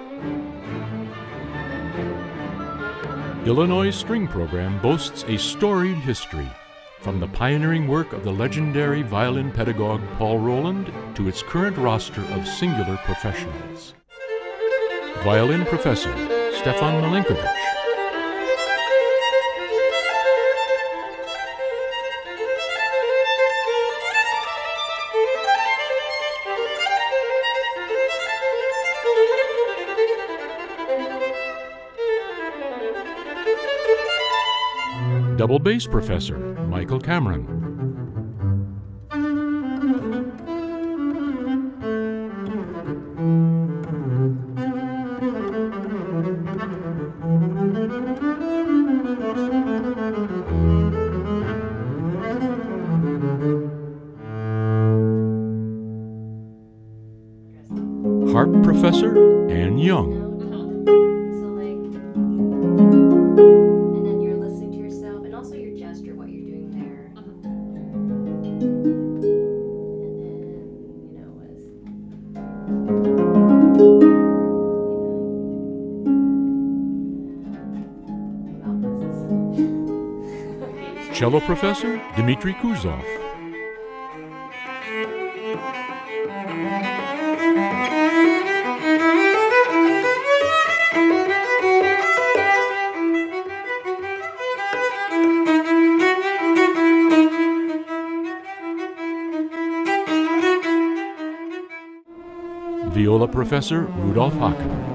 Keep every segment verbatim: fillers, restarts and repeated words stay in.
Illinois' string program boasts a storied history, from the pioneering work of the legendary violin pedagogue Paul Roland to its current roster of singular professionals. Violin professor Stefan Milinkovic. Double bass professor Michael Cameron. Harp professor Anne Young. Cello professor Dmitry Kuzov. Viola professor Rudolf Haken.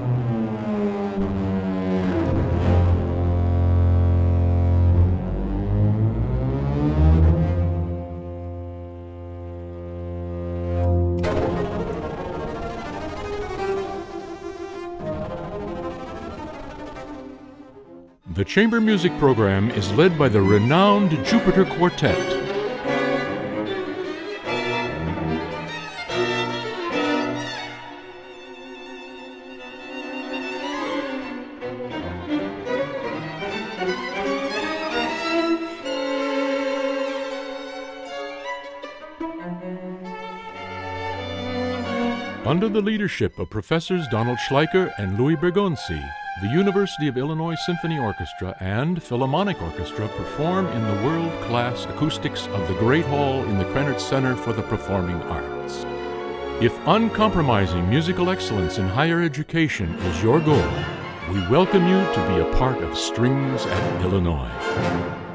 The chamber music program is led by the renowned Jupiter Quartet. Under the leadership of Professors Donald Schleicher and Louis Bergonzi, the University of Illinois Symphony Orchestra and Philharmonic Orchestra perform in the world-class acoustics of the Great Hall in the Krennert Center for the Performing Arts. If uncompromising musical excellence in higher education is your goal, we welcome you to be a part of Strings at Illinois.